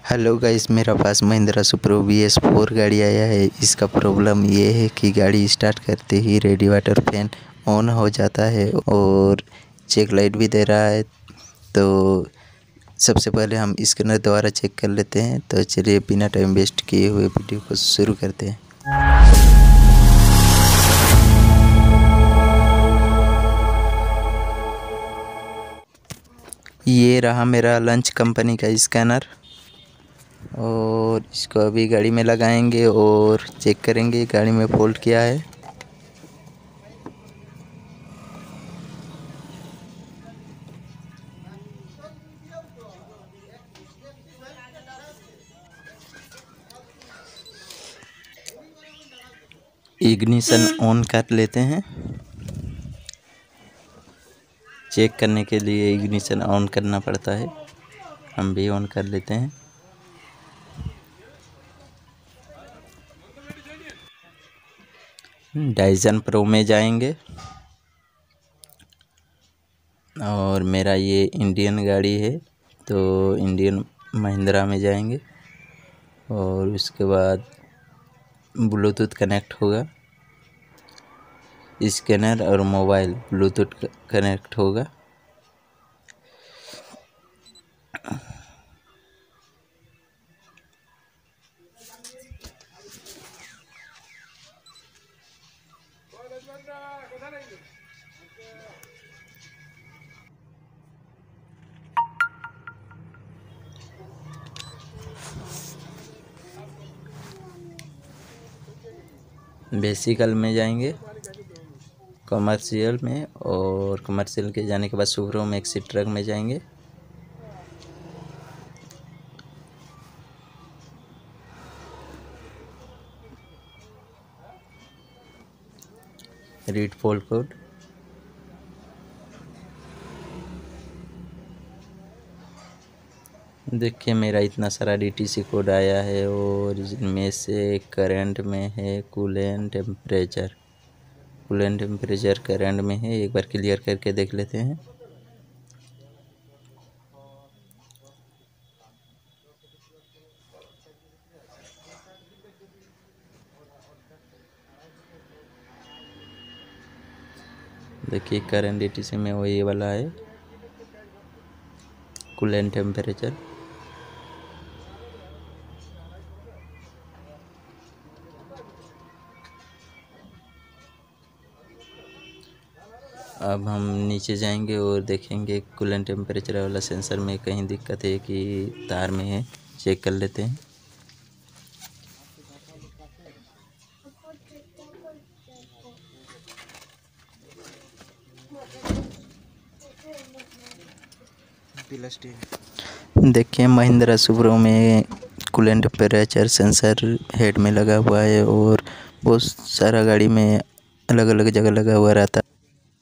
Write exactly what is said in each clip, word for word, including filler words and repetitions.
Hello guys, मेरा पास Mahindra Supro V S four गाड़ी आया है। इसका प्रॉब्लम ये है कि गाड़ी स्टार्ट करते ही रेडिएटर फैन ऑन हो जाता है और चेक लाइट भी दे रहा है। तो सबसे पहले हम स्कैनर द्वारा चेक कर लेते हैं। तो चलिए बिना टाइम वेस्ट किए हुए वीडियो को शुरू करते हैं। ये रहा मेरा लंच कंपनी का स्कैनर और इसको अभी गाड़ी में लगाएंगे और चेक करेंगे गाड़ी में फॉल्ट क्या है। इग्निशन ऑन कर लेते हैं। चेक करने के लिए इग्निशन ऑन करना पड़ता है, हम भी ऑन कर लेते हैं। डाइजन प्रो में जाएंगे और मेरा ये इंडियन गाड़ी है तो इंडियन महिंद्रा में जाएंगे और उसके बाद ब्लूटूथ कनेक्ट होगा। स्कैनर और मोबाइल ब्लूटूथ कनेक्ट होगा। बेसिकल में जाएंगे, कमर्शियल में, और कमर्शियल के जाने के बाद सुप्रो मैक्सी ट्रक में जाएंगे। रीड फॉल्ट कोड, देखिए मेरा इतना सारा डीटीसी कोड आया है और इनमें से करंट में है coolant temperature. Coolant temperature current में है, एक बार क्लियर करके देख लेते हैं। देखिए करंट डीटीसी में वो ये वाला है कूलेंट टेम्परेचर। अब हम नीचे जाएंगे और देखेंगे कूलेंट टेम्परेचर वाला सेंसर में कहीं दिक्कत है कि तार में है, चेक कर लेते हैं। देखिए महिंद्रा सुप्रो में कूलेंट टेम्परेचर सेंसर हेड में लगा हुआ है और बहुत सारा गाड़ी में अलग अलग जगह लगा हुआ रहता है।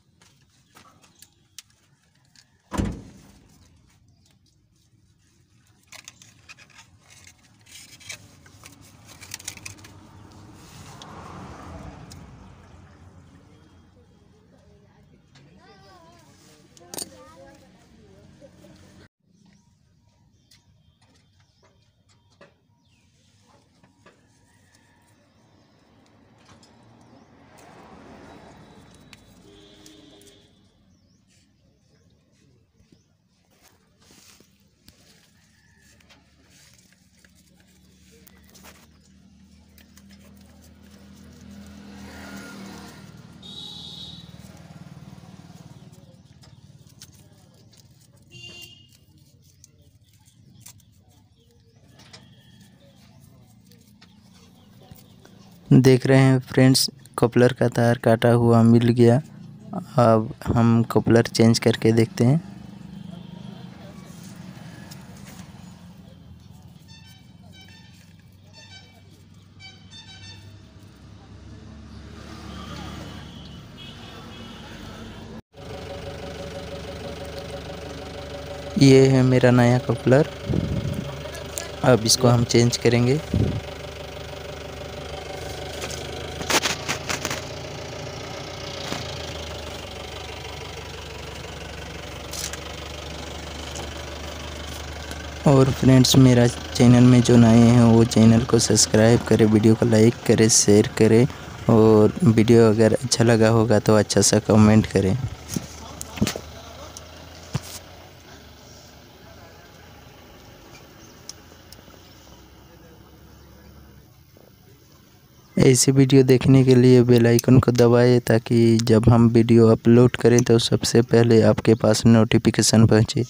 देख रहे हैं फ्रेंड्स, कपलर का तार काटा हुआ मिल गया। अब हम कपलर चेंज करके देखते हैं। ये है मेरा नया कपलर, अब इसको हम चेंज करेंगे। और फ्रेंड्स, मेरा चैनल में जो नए हैं वो चैनल को सब्सक्राइब करें, वीडियो को लाइक करें, शेयर करें और वीडियो अगर अच्छा लगा होगा तो अच्छा सा कमेंट करें। ऐसी वीडियो देखने के लिए बेल आइकन को दबाएं ताकि जब हम वीडियो अपलोड करें तो सबसे पहले आपके पास नोटिफिकेशन पहुंचे।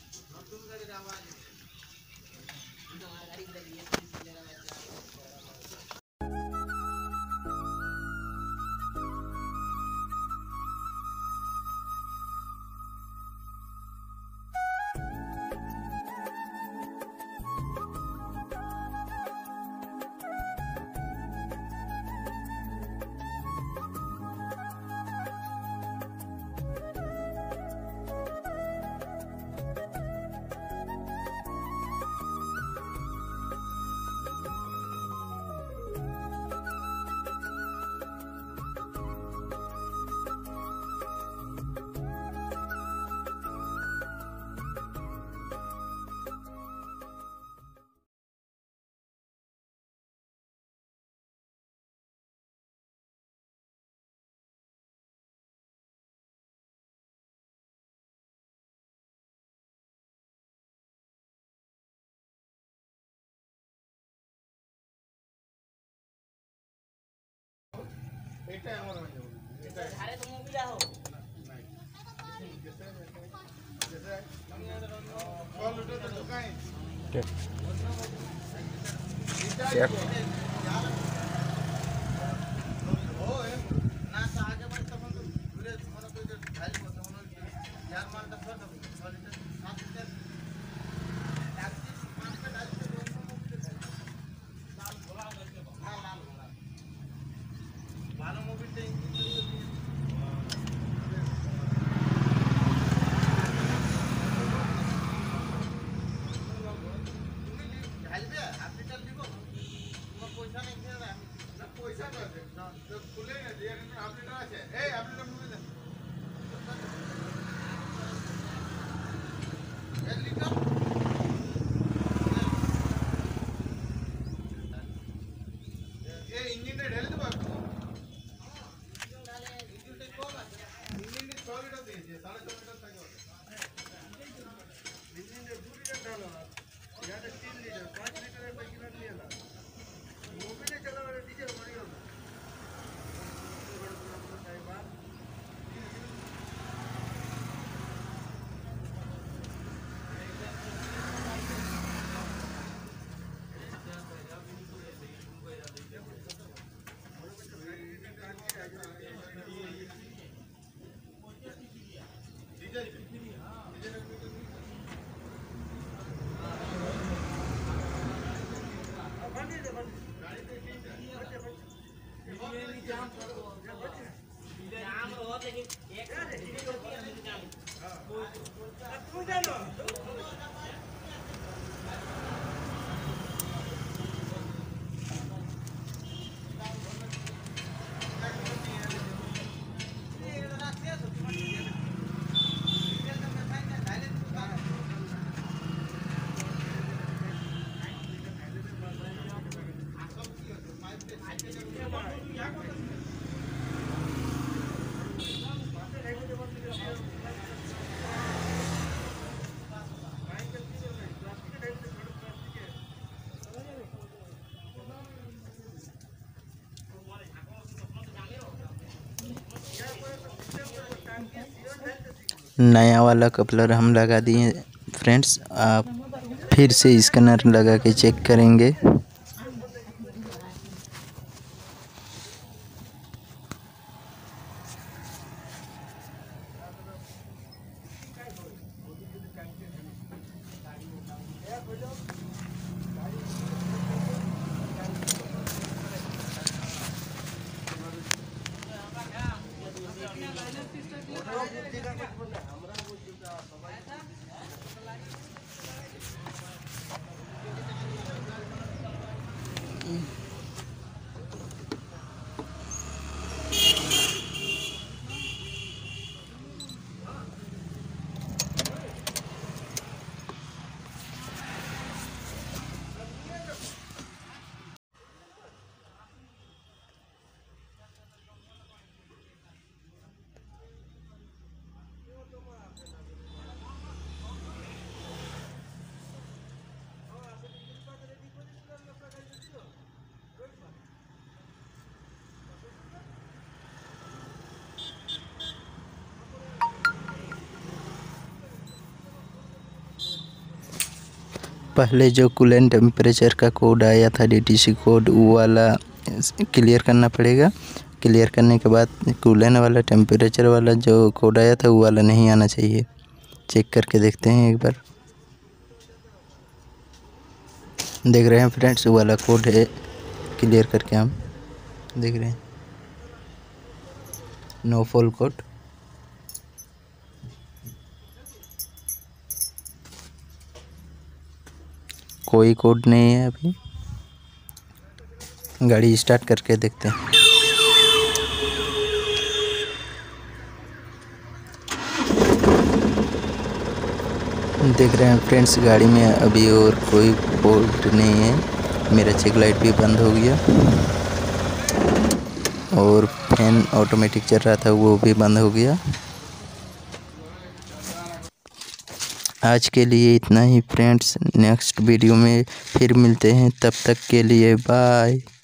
नया वाला कपलर हम लगा दिए फ्रेंड्स, आप फिर से स्कैनर लगा के चेक करेंगे। पहले जो कूलेंट टेम्परेचर का कोड आया था डीटीसी कोड, वो वाला क्लियर करना पड़ेगा। क्लियर करने के बाद कूलेंट वाला टेम्परेचर वाला जो कोड आया था वो वाला नहीं आना चाहिए। चेक करके देखते हैं एक बार। देख रहे हैं फ्रेंड्स, वो वाला कोड है। क्लियर करके हम देख रहे हैं नो फॉल्ट कोड। कोई कोड नहीं है। अभी गाड़ी स्टार्ट करके देखते हैं। देख रहे हैं फ्रेंड्स, गाड़ी में अभी और कोई कोड नहीं है। मेरा चेक लाइट भी बंद हो गया और फैन ऑटोमेटिक चल रहा था वो भी बंद हो गया। आज के लिए इतना ही फ्रेंड्स, नेक्स्ट वीडियो में फिर मिलते हैं, तब तक के लिए बाय।